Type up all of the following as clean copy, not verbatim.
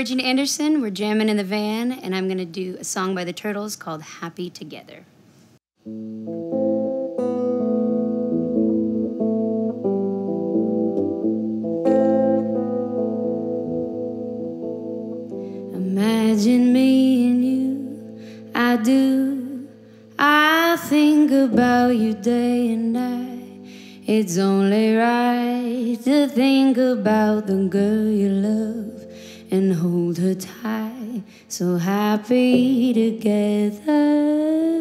Virgin Anderson. We're jamming in the van, and I'm going to do a song by the Turtles called Happy Together. Imagine me and you, I do. I think about you day and night. It's only right to think about the girl you love and hold her tight. So happy together.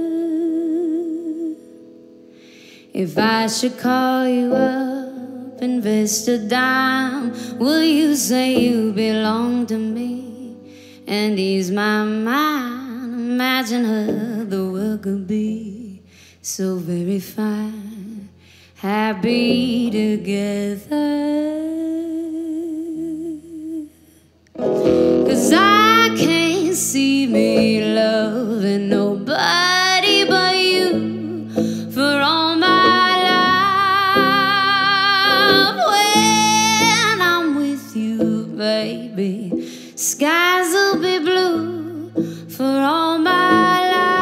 If I should call you up, invest a dime, will you say you belong to me and ease my mind? Imagine her, the world could be so very fine. Happy together. 'Cause I can't see me loving nobody but you for all my life. When I'm with you, baby, skies will be blue for all my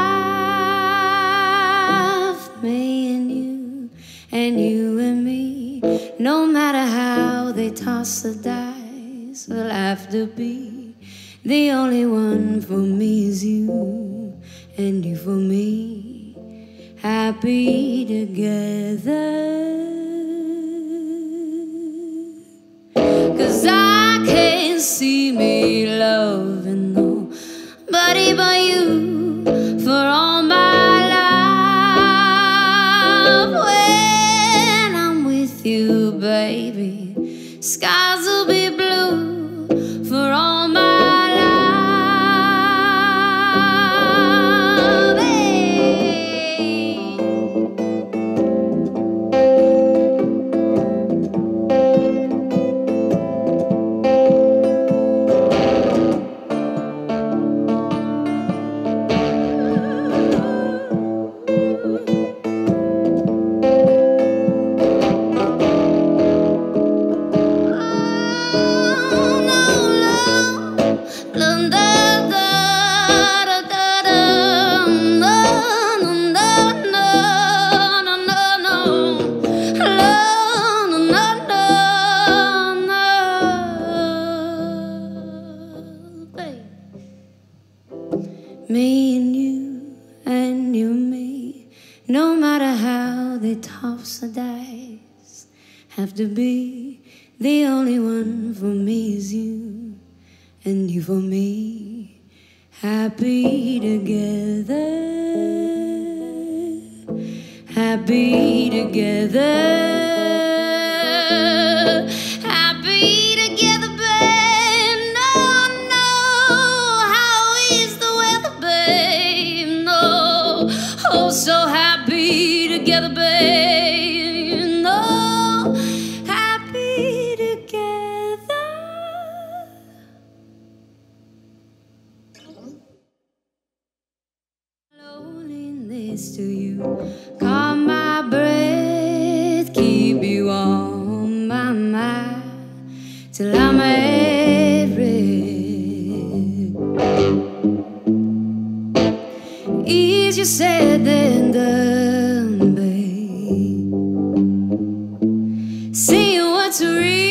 life. Me and you and me, no matter how they toss the dice, we'll have to be. The only one for me is you, and you for me. Happy together. 'Cause I can't see me loving nobody but you for all my life. When I'm with you, baby, skies will be blue for all my life. Me and you and me, no matter how they toss the dice, have to be. The only one for me is you, and you for me. Happy together. Happy together. So happy together, babe. No, happy together. Loneliness to you, calm my breath, keep you on my mind till I'm married. Easier said than done, babe. See what's real.